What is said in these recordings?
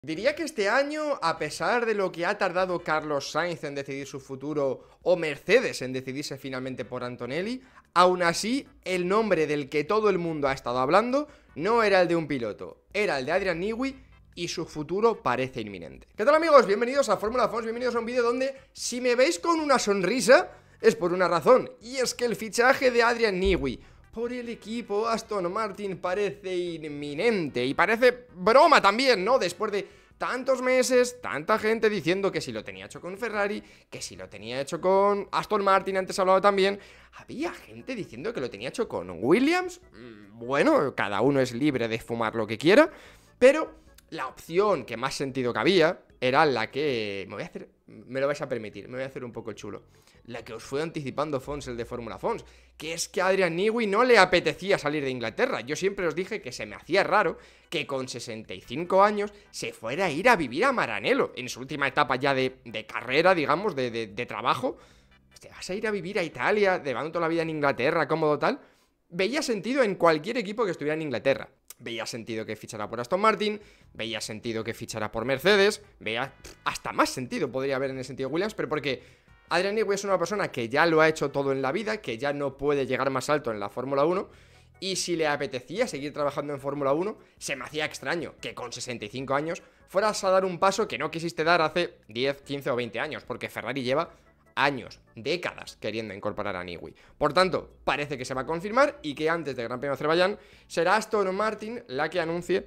Diría que este año, a pesar de lo que ha tardado Carlos Sainz en decidir su futuro o Mercedes en decidirse finalmente por Antonelli, aún así, el nombre del que todo el mundo ha estado hablando no era el de un piloto, era el de Adrian Newey y su futuro parece inminente. ¿Qué tal, amigos? Bienvenidos a Fórmula Fons, bienvenidos a un vídeo donde, si me veis con una sonrisa, es por una razón, y es que el fichaje de Adrian Newey por el equipo Aston Martin parece inminente. Y parece broma también, ¿no? Después de tantos meses, tanta gente diciendo que si lo tenía hecho con Ferrari, que si lo tenía hecho con Aston Martin, antes hablado también. Había gente diciendo que lo tenía hecho con Williams. Bueno, cada uno es libre de fumar lo que quiera, pero la opción que más sentido que había era la que... me lo vais a permitir, me voy a hacer un poco el chulo. La que os fue anticipando Fons, el de Fórmula Fons, que es que a Adrian Newey no le apetecía salir de Inglaterra. Yo siempre os dije que se me hacía raro que con 65 años se fuera a ir a vivir a Maranello, en su última etapa ya de carrera, digamos, de trabajo. Te vas a ir a vivir a Italia, llevando toda la vida en Inglaterra, cómodo tal. Veía sentido en cualquier equipo que estuviera en Inglaterra. Veía sentido que fichara por Aston Martin, veía sentido que fichara por Mercedes, veía hasta más sentido podría haber en el sentido de Williams, pero porque Adrian Newey es una persona que ya lo ha hecho todo en la vida, que ya no puede llegar más alto en la Fórmula 1, y si le apetecía seguir trabajando en Fórmula 1, se me hacía extraño que con 65 años fueras a dar un paso que no quisiste dar hace 10, 15 o 20 años, porque Ferrari lleva años, décadas queriendo incorporar a Newey. Por tanto, parece que se va a confirmar y que antes del Gran Premio de Azerbaiyán será Aston Martin la que anuncie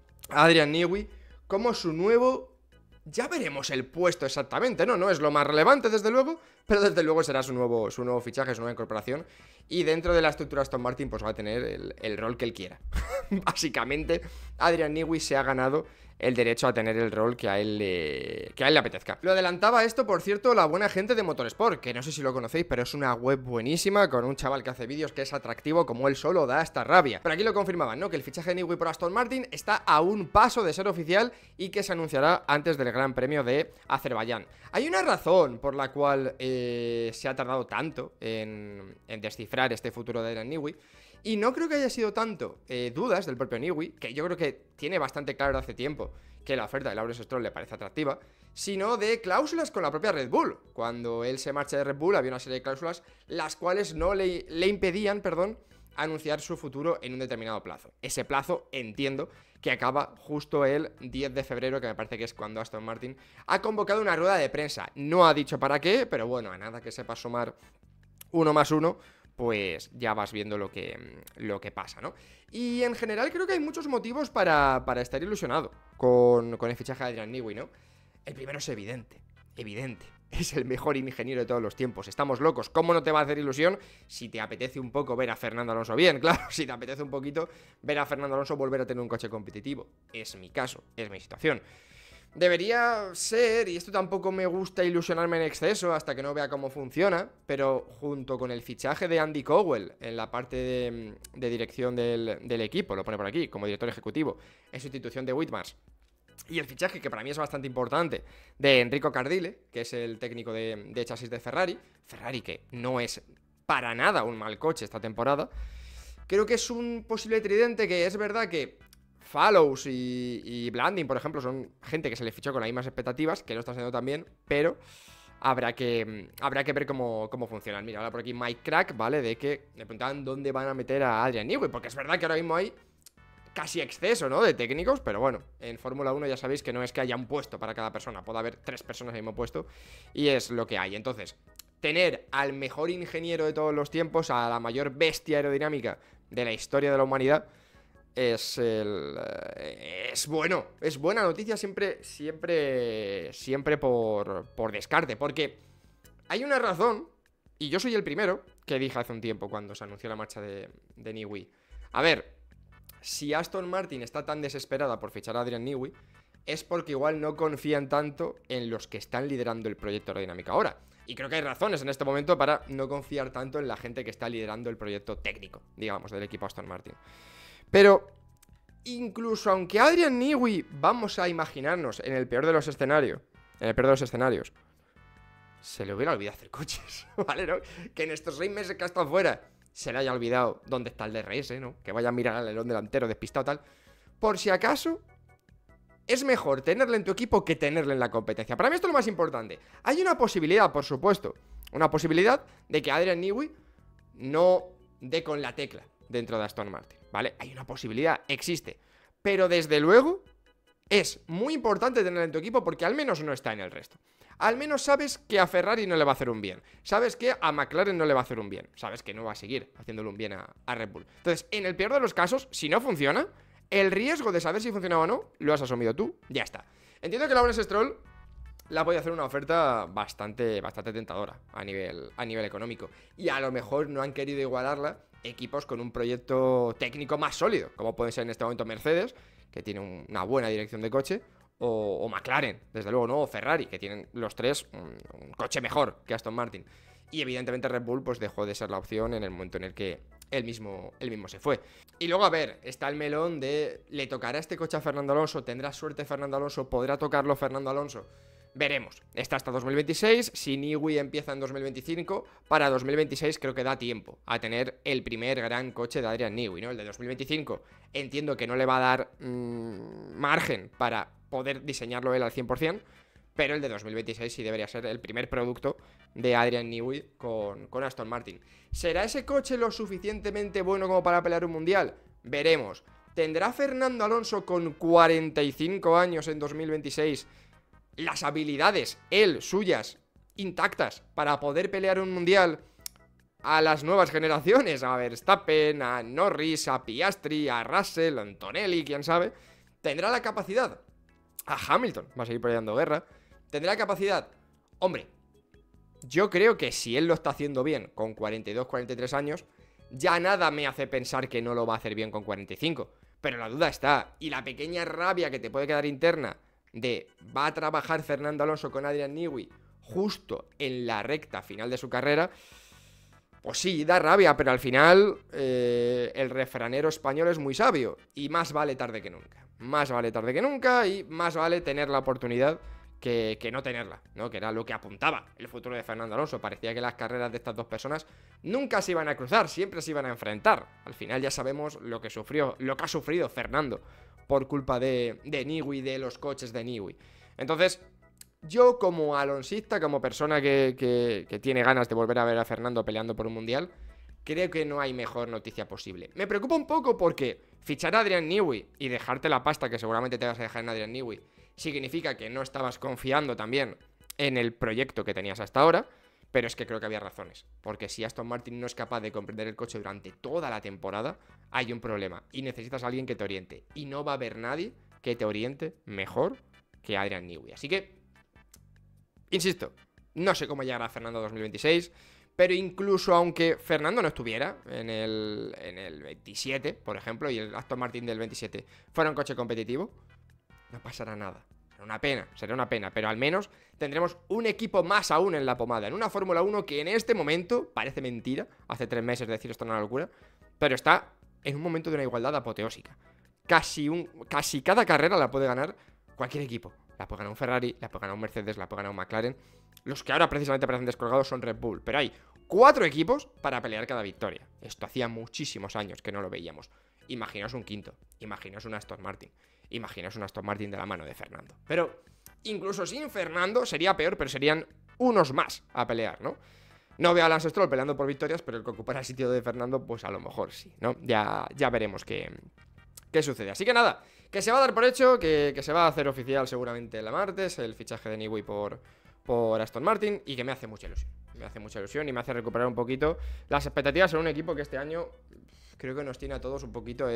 a Adrian Newey como su nuevo... Ya veremos el puesto exactamente, ¿no? No es lo más relevante, desde luego, pero desde luego será su nuevo fichaje, su nueva incorporación. Y dentro de la estructura Aston Martin, pues va a tener el rol que él quiera. Básicamente, Adrian Newey se ha ganado el derecho a tener el rol que a él le apetezca. Lo adelantaba esto, por cierto, la buena gente de Motorsport, que no sé si lo conocéis, pero es una web buenísima, con un chaval que hace vídeos que es atractivo como él solo, da hasta rabia. Pero aquí lo confirmaban, ¿no? Que el fichaje de Newey por Aston Martin está a un paso de ser oficial y que se anunciará antes del Gran Premio de Azerbaiyán. Hay una razón por la cual se ha tardado tanto en descifrar este futuro de Adrian Newey. Y no creo que haya sido tanto dudas del propio Newey, que yo creo que tiene bastante claro hace tiempo que la oferta de Lawrence Stroll le parece atractiva, sino de cláusulas con la propia Red Bull. Cuando él se marcha de Red Bull había una serie de cláusulas las cuales no le impedían, anunciar su futuro en un determinado plazo. Ese plazo entiendo que acaba justo el 10 de febrero, que me parece que es cuando Aston Martin ha convocado una rueda de prensa. No ha dicho para qué, pero bueno, a nada que sepa sumar 1 más 1, pues ya vas viendo lo que pasa, ¿no? Y en general creo que hay muchos motivos para estar ilusionado con el fichaje de Adrian Newey, ¿no? El primero es evidente. Es el mejor ingeniero de todos los tiempos. Estamos locos. ¿Cómo no te va a hacer ilusión si te apetece un poco ver a Fernando Alonso bien? Claro, si te apetece un poquito ver a Fernando Alonso volver a tener un coche competitivo. Es mi caso, es mi situación. Debería ser, y esto tampoco me gusta ilusionarme en exceso hasta que no vea cómo funciona, pero junto con el fichaje de Andy Cowell en la parte de dirección del equipo, lo pone por aquí, como director ejecutivo, en sustitución de Whitmars, y el fichaje, que para mí es bastante importante, de Enrico Cardile, que es el técnico de chasis de Ferrari, que no es para nada un mal coche esta temporada, creo que es un posible tridente que es verdad que Fallows y Blanding, por ejemplo, son gente que se le fichó con las mismas expectativas, que lo está haciendo también, pero habrá que ver cómo funcionan. Mira, ahora por aquí Mike Crack, ¿vale? De que me preguntaban dónde van a meter a Adrian Newey, porque es verdad que ahora mismo hay casi exceso, ¿no? De técnicos, pero bueno, en Fórmula 1 ya sabéis que no es que haya un puesto para cada persona, puede haber 3 personas en el mismo puesto, y es lo que hay. Entonces, tener al mejor ingeniero de todos los tiempos, a la mayor bestia aerodinámica de la historia de la humanidad, es bueno, es buena noticia siempre por descarte, porque hay una razón, y yo soy el primero que dije hace un tiempo cuando se anunció la marcha de Newey. A ver, si Aston Martin está tan desesperada por fichar a Adrian Newey, es porque igual no confían tanto en los que están liderando el proyecto aerodinámico ahora. Y creo que hay razones en este momento para no confiar tanto en la gente que está liderando el proyecto técnico, digamos, del equipo Aston Martin. Pero incluso aunque Adrian Newey, vamos a imaginarnos, en el peor de los escenarios, se le hubiera olvidado hacer coches, ¿vale? ¿No? Que en estos 6 meses que ha estado fuera se le haya olvidado dónde está el DRS, ¿no? Que vaya a mirar al alerón delantero despistado tal. Por si acaso, es mejor tenerle en tu equipo que tenerle en la competencia. Para mí esto es lo más importante. Hay una posibilidad, por supuesto, una posibilidad de que Adrian Newey no dé con la tecla dentro de Aston Martin, ¿vale? Hay una posibilidad, existe. Pero desde luego es muy importante tenerle en tu equipo porque al menos no está en el resto. Al menos sabes que a Ferrari no le va a hacer un bien. Sabes que a McLaren no le va a hacer un bien. Sabes que no va a seguir haciéndole un bien a Red Bull. Entonces, en el peor de los casos, si no funciona, el riesgo de saber si funciona o no, lo has asumido tú, ya está. Entiendo que Lawrence Stroll la podía hacer una oferta bastante tentadora a nivel económico. Y a lo mejor no han querido igualarla equipos con un proyecto técnico más sólido, como puede ser en este momento Mercedes, que tiene una buena dirección de coche, o McLaren, desde luego, ¿no? O Ferrari, que tienen los tres un coche mejor que Aston Martin. Y evidentemente Red Bull pues dejó de ser la opción en el momento en el que él mismo se fue. Y luego, a ver, está el melón de ¿le tocará este coche a Fernando Alonso? ¿Tendrá suerte Fernando Alonso? ¿Podrá tocarlo Fernando Alonso? Veremos. Está hasta 2026. Si Newey empieza en 2025, para 2026 creo que da tiempo a tener el primer gran coche de Adrian Newey, ¿no? El de 2025 entiendo que no le va a dar margen para poder diseñarlo él al 100%, pero el de 2026 sí debería ser el primer producto de Adrian Newey con Aston Martin. ¿Será ese coche lo suficientemente bueno como para pelear un mundial? Veremos. ¿Tendrá Fernando Alonso con 45 años en 2026 las habilidades, él, suyas, intactas para poder pelear un mundial a las nuevas generaciones? A Verstappen, a Norris, a Piastri, a Russell, a Antonelli, quién sabe. ¿Tendrá la capacidad? A Hamilton, va a seguir peleando guerra. ¿Tendrá la capacidad? Hombre, yo creo que si él lo está haciendo bien con 42, 43 años, ya nada me hace pensar que no lo va a hacer bien con 45. Pero la duda está. Y la pequeña rabia que te puede quedar interna de ¿va a trabajar Fernando Alonso con Adrian Newey justo en la recta final de su carrera? Pues sí, da rabia, pero al final el refranero español es muy sabio. Y más vale tarde que nunca. Más vale tarde que nunca y más vale tener la oportunidad que no tenerla, ¿no? Que era lo que apuntaba el futuro de Fernando Alonso. Parecía que las carreras de estas dos personas nunca se iban a cruzar, siempre se iban a enfrentar. Al final ya sabemos lo que ha sufrido Fernando por culpa de Newey, de los coches de Newey. Entonces, yo como alonsista, como persona que tiene ganas de volver a ver a Fernando peleando por un mundial, creo que no hay mejor noticia posible. Me preocupa un poco porque fichar a Adrian Newey y dejarte la pasta que seguramente te vas a dejar en Adrian Newey significa que no estabas confiando también en el proyecto que tenías hasta ahora, pero es que creo que había razones. Porque si Aston Martin no es capaz de comprender el coche durante toda la temporada, hay un problema y necesitas a alguien que te oriente. Y no va a haber nadie que te oriente mejor que Adrian Newey. Así que, insisto, no sé cómo llegará Fernando 2026, pero incluso aunque Fernando no estuviera en el 27, por ejemplo, y el Aston Martin del 27 fuera un coche competitivo, no pasará nada. Sería una pena, pero al menos tendremos un equipo más aún en la pomada, en una Fórmula 1 que en este momento, parece mentira, hace 3 meses decir esto es una locura, pero está en un momento de una igualdad apoteósica. Casi cada carrera la puede ganar cualquier equipo. La puede ganar un Ferrari, la puede ganar un Mercedes, la puede ganar un McLaren. Los que ahora precisamente parecen descolgados son Red Bull, pero hay 4 equipos para pelear cada victoria. Esto hacía muchísimos años que no lo veíamos. Imaginaos un quinto, imaginaos un Aston Martin, imaginaos un Aston Martin de la mano de Fernando. Pero incluso sin Fernando sería peor, pero serían unos más a pelear, ¿no? No veo a Lance Stroll peleando por victorias, pero el que ocupara el sitio de Fernando, pues a lo mejor sí, ¿no? Ya veremos qué sucede. Así que nada, que se va a dar por hecho, que se va a hacer oficial seguramente el martes, el fichaje de Newey por Aston Martin, y que me hace mucha ilusión. Me hace mucha ilusión y me hace recuperar un poquito las expectativas en un equipo que este año creo que nos tiene a todos un poquito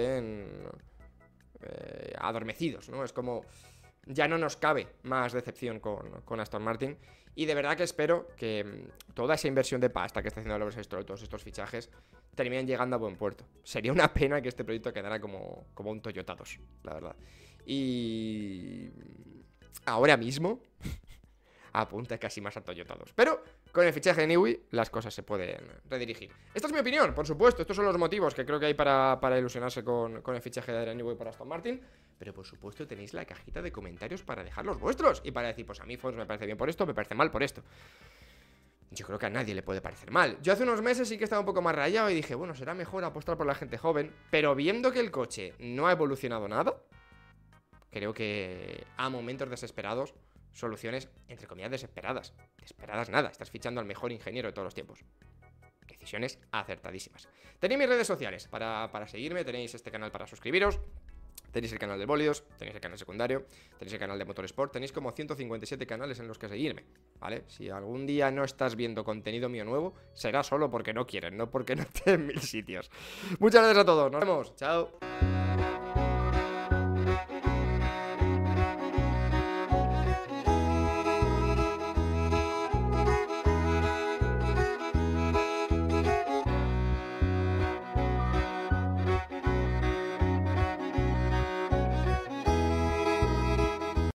adormecidos, ¿no? Es como ya no nos cabe más decepción con Aston Martin. Y de verdad que espero que toda esa inversión de pasta que está haciendo Lawrence Stroll, todos estos fichajes, terminen llegando a buen puerto. Sería una pena que este proyecto quedara como un Toyota 2, la verdad. Y ahora mismo apunta casi más a Toyota 2. Pero con el fichaje de Newey las cosas se pueden redirigir. Esta es mi opinión, por supuesto. Estos son los motivos que creo que hay para ilusionarse con el fichaje de Newey por Aston Martin. Pero por supuesto tenéis la cajita de comentarios para dejar los vuestros y para decir, pues a mí Fons me parece bien por esto, me parece mal por esto. Yo creo que a nadie le puede parecer mal. Yo hace unos meses sí que estaba un poco más rayado y dije, bueno, será mejor apostar por la gente joven. Pero viendo que el coche no ha evolucionado nada, creo que a momentos desesperados, soluciones, entre comillas, desesperadas. Desesperadas nada, estás fichando al mejor ingeniero de todos los tiempos. Decisiones acertadísimas. Tenéis mis redes sociales para seguirme, tenéis este canal para suscribiros, tenéis el canal de bólidos, tenéis el canal secundario, tenéis el canal de Motorsport, tenéis como 157 canales en los que seguirme, ¿vale? Si algún día no estás viendo contenido mío nuevo, será solo porque no quieren, no porque no esté en 1000 sitios. Muchas gracias a todos, nos vemos, chao.